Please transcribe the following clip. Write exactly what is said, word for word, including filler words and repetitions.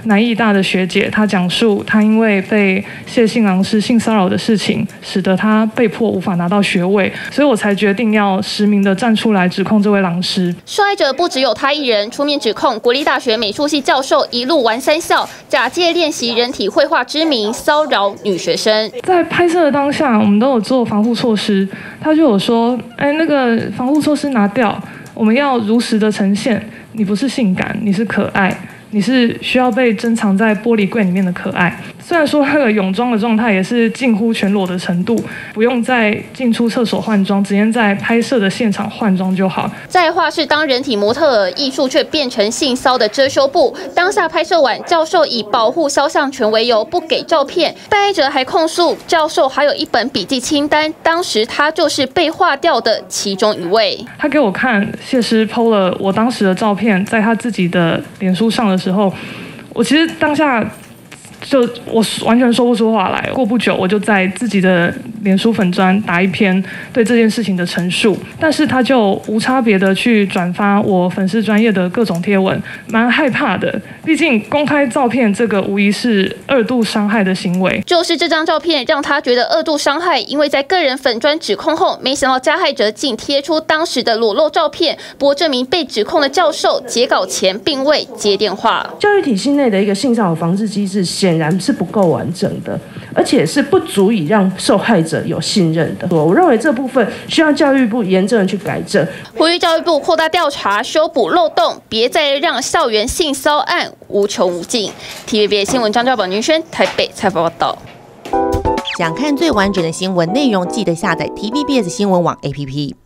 南艺大的学姐，她讲述她因为被谢姓老师性骚扰的事情，使得她被迫无法拿到学位，所以我才决定要实名的站出来指控这位老师。 受害者不只有他一人，出面指控国立大学美术系教授一路玩三校，假借练习人体绘画之名骚扰女学生。 在拍摄的当下，我们都有做防护措施，他就有说，哎，那个防护措施拿掉，我们要如实的呈现，你不是性感，你是可爱。你是需要被珍藏在玻璃柜里面的可爱。虽然说那个泳装的状态也是近乎全裸的程度，不用再进出厕所换装，直接在拍摄的现场换装就好。 在画室当人体模特儿艺术，却变成性骚的遮羞布。当下拍摄完，教授以保护肖像权为由不给照片，被害者还控诉教授还有一本笔记清单，当时他就是被划掉的其中一位。 他给我看谢师 po 了我当时的照片，在他自己的脸书上的时候，我其实当下就我完全说不出话来。过不久，我就在自己的脸书粉专打一篇对这件事情的陈述，但是他就无差别的去转发我粉丝专页的各种贴文，蛮害怕的。毕竟公开照片这个无疑是二度伤害的行为。 就是这张照片让他觉得二度伤害，因为在个人粉专指控后，没想到加害者竟贴出当时的裸露照片。不过这名被指控的教授截稿前并未接电话。 教育体系内的一个性骚扰防治机制显然是不够完整的，而且是不足以让受害者有信任的。我认为这部分需要教育部严正的去改正， 呼吁教育部扩大调查，修补漏洞，别再让校园性骚案无穷无尽。T V B S 新闻张兆宝、云轩台北采访报道。 想看最完整的新闻内容，记得下载 T V B S 新闻网 A P P。